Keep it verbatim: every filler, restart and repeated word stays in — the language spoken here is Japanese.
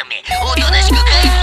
ためおとなしく帰る